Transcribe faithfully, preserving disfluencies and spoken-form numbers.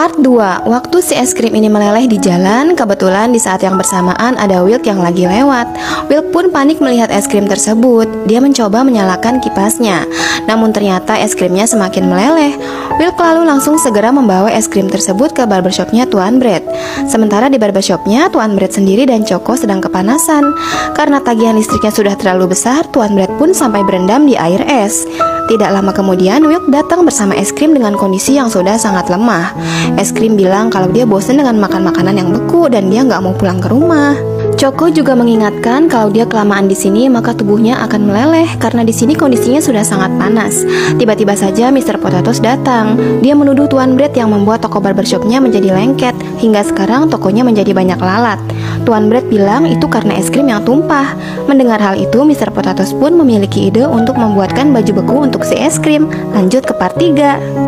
Part dua. Waktu si es krim ini meleleh di jalan, kebetulan di saat yang bersamaan ada Wilk yang lagi lewat. Wilk pun panik melihat es krim tersebut. Dia mencoba menyalakan kipasnya, namun ternyata es krimnya semakin meleleh. Wilk lalu langsung segera membawa es krim tersebut ke barbershopnya Tuan Brad. Sementara di barbershopnya, Tuan Brad sendiri dan Choco sedang kepanasan. Karena tagihan listriknya sudah terlalu besar, Tuan Brad pun sampai berendam di air es. Tidak lama kemudian, Wilk datang bersama es krim dengan kondisi yang sudah sangat lemah. Es krim bilang kalau dia bosan dengan makan makanan yang beku dan dia nggak mau pulang ke rumah. Choco juga mengingatkan kalau dia kelamaan di sini maka tubuhnya akan meleleh karena di sini kondisinya sudah sangat panas. Tiba-tiba saja mister Potatoes datang. Dia menuduh Tuan Brad yang membuat toko barbershopnya menjadi lengket. Hingga sekarang tokonya menjadi banyak lalat. Tuan Brad bilang itu karena es krim yang tumpah. Mendengar hal itu, mister Potatoes pun memiliki ide untuk membuatkan baju beku untuk si es krim. Lanjut ke part tiga.